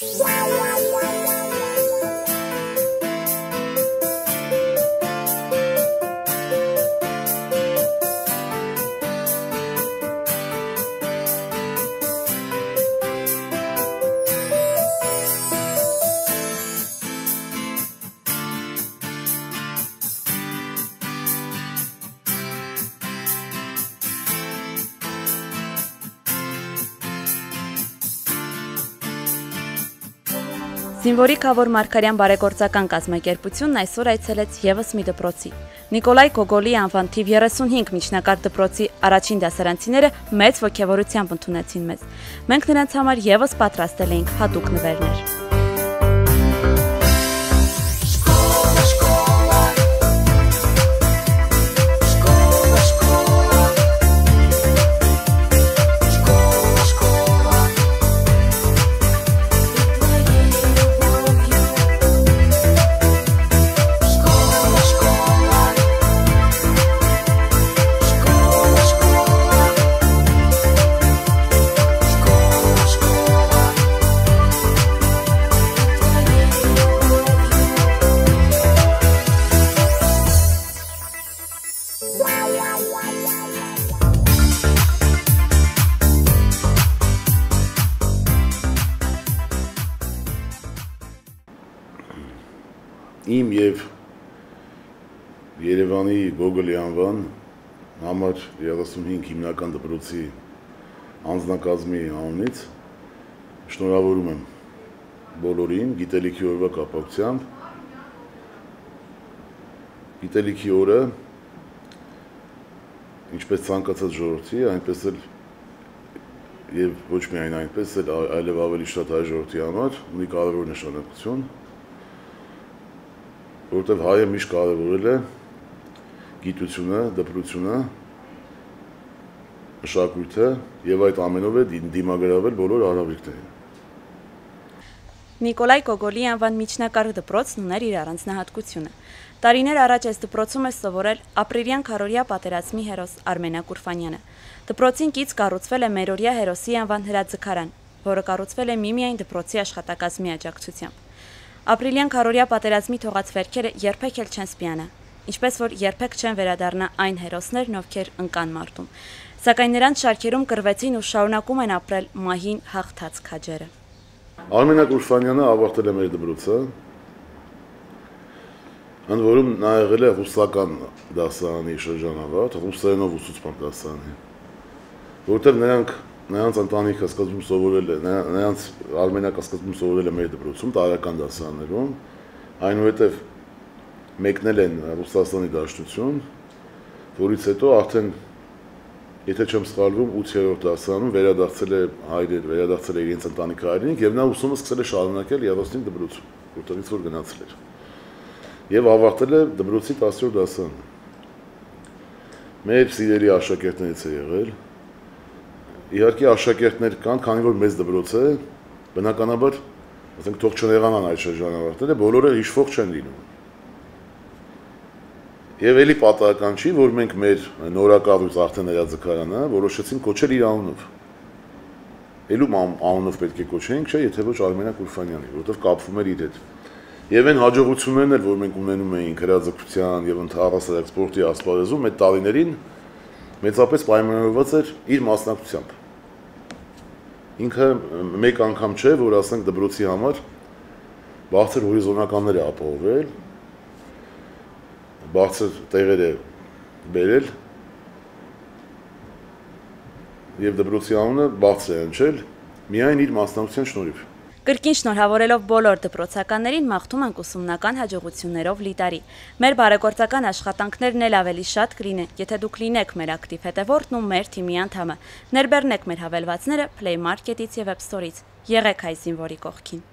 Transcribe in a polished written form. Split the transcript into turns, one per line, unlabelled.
Զինվորի Քավոր Մարգարյան բարեգործական կազմակերպությունն այսօր այցելեց ևս մի դպրոցի։ Նիկոլայ Գոգոլի անվան թիվ 35 միջնակարգ դպրոցի առաջին դասարանցիները մեծ ոգևորությամբ ընդունեցին մեզ։ Մենք նրանց համար ևս պատրաստել էինք հատուկ նվերներ։
Իմ և Երևանի Գոգոլի անվան համար 35 հիմնական դպրոցի անձնակազմի անունից շնորհավորում եմ բոլորին գիտելիքի օրվա կապակցությամբ։ Գիտելիքի օրը ինչպես ցանկացած ժողովրդի, այնպես էլ և ոչ միայն այնպես էլ այլև ավելի շատ հայ ժողովրդի համար ունի կարևոր նշանակություն, որովհետև հայը միշտ կարևորել է գիտությունը, դպրությունը, մշակույթը և այդ ամենով է դիմագրավել բոլոր արհավիրքներին։
Նիկոլայ Գոգոլի անվան միջնակարգ դպրոցն ուներ իր առանձնահատկությունը։ Տարիներ առաջ այս դպրոցում է սովորել ապրիլյան քարորիա պատերազմի հերոս Արմենակ Ուրֆանյանը։ Դպրոցին կից կառուցվել է Մերօրյա հերոսի անվան հրաձգարան, որը կառուցվել է միմիայն դպրոցի աշխատակազմի աջակցությամբ։ Ապրիլյան քարորիա պատերազմի թողած վերքերը երբեք էլ չեն սպիանա, ինչպես որ երբեք չեն վերադառնա այն հերոսներն, ովքեր ընկան մարտում, սակայն նրանց շարքերում կռվեցին ու շարունակում են ապրել մահին հաղթած քաջերը։
Արմենակ Ուրֆանյանը ավարտել է մեր դպրոցը, ընդ որում նա եղել է ռուսական դասարանի շրջանավարտ, ռուսերենով ուսուցման դասարանի, որովհետև նրանց ընտանիքը սկզբում սովորել է, նրանց Արմենակը սկզբում սովորել է մեր դպրոցում, տարրական դասարաններում, այնուհետև մեկնել են Ռուսաստանի Դաշնություն, որից հետո արդեն, եթե չեմ սխալվում, 8-րդ դասարանում վերադարձել է իրենց ընտանիքը հայրենիք և նա ուսումը սկսել է շարունակել 35 դպրոցում, որտեղից որ գնացել էր։ Եվ ավարտել է դպրոցի 10-րդ դասարանը։ Մեր սիրելի աշակերտներից է եղել։ Իհարկե աշակերտներ կան, քանի որ մեծ դպրոց է, բնականաբար, ասենք թող չնեղանան այդ շրջանավարտները, բոլորը հիշվող չեն լինում։ Եվ էլի պատահական չի, որ մենք մեր նորակառույց արդեն հրաձգարանը որոշեցինք կոչել իր անունով։ Էլու անունով պետք է կոչեինք, չէ, եթե ոչ Արմենակ Ուրֆանյանի, որովհետև կապվում էր իր հետ։ Եվ այն հաջողություններն էլ, որ մենք ունենում էինք հրաձգության և առհասարակ սպորտի ասպարեզում, այդ տարիներին մեծապես պայմանավորված էր իր մասնակցությամբ։ Ինքը մեկ անգամ չէ, որ ասենք դպրոցի համար բարձր հորիզոնականներ է ապահովել, բարձր տեղեր է բերել և դպրոցի անունը բարձր է հնչել միայն իր մասնակցության շնորհիվ։
Կրկին շնորհավորելով բոլոր դպրոցականներին մաղթում ենք ուսումնական հաջողություններով լի տարի։ Մեր բարեգործական աշխատանքներն էլ ավելի շատ կլինեն, եթե դուք լինեք մեր ակտիվ հետևորդն ու մեր թիմի անդամը։ Ներբեռնեք մեր հավելվածները Play Market-ից և App Store-ից։ Եղեք հայ զինվորի կողքին։